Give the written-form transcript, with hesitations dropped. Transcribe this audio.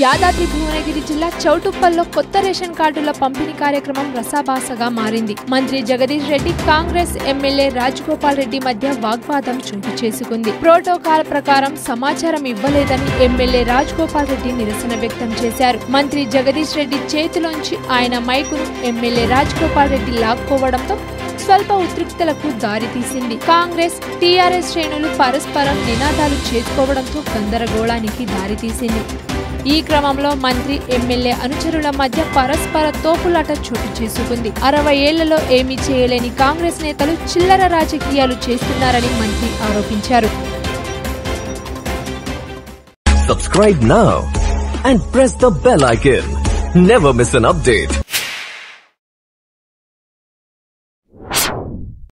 యాదాద్రి భువనగిరి జిల్లా చౌటుప్పల్లో కొత్త రేషన్ కార్డుల పంపిణీ కార్యక్రమం రసాభాసగా మారింది. మంత్రి జగదీష్ రెడ్డి, కాంగ్రెస్ ఎమ్మెల్యే రాజగోపాల్ రెడ్డి మధ్య వాగ్వాదం చోటు చేసుకుంది. ప్రోటోకాల్ ప్రకారం సమాచారం ఇవ్వలేదని ఎమ్మెల్యే రాజగోపాల్ రెడ్డి నిరసన వ్యక్తం చేశారు. మంత్రి జగదీష్ రెడ్డి చేతిలోంచి ఆయన మైకును ఎమ్మెల్యే రాజగోపాల్ రెడ్డి లాక్కోవడంతో స్వల్ప ఉద్రిక్తలకు దారితీసింది. కాంగ్రెస్, టీఆర్ఎస్ శ్రేణులు పరస్పరం నినాదాలు చేసుకోవడంతో గందరగోళానికి దారితీసింది. ఈ క్రమంలో మంత్రి, ఎమ్మెల్యే అనుచరుల మధ్య పరస్పర తోపులాట చోటు చేసుకుంది. 60 ఏళ్లలో ఏమీ చేయలేని కాంగ్రెస్ నేతలు చిల్లర రాజకీయాలు చేస్తున్నారని మంత్రి ఆరోపించారు. Subscribe now and press the bell icon. Never miss an update.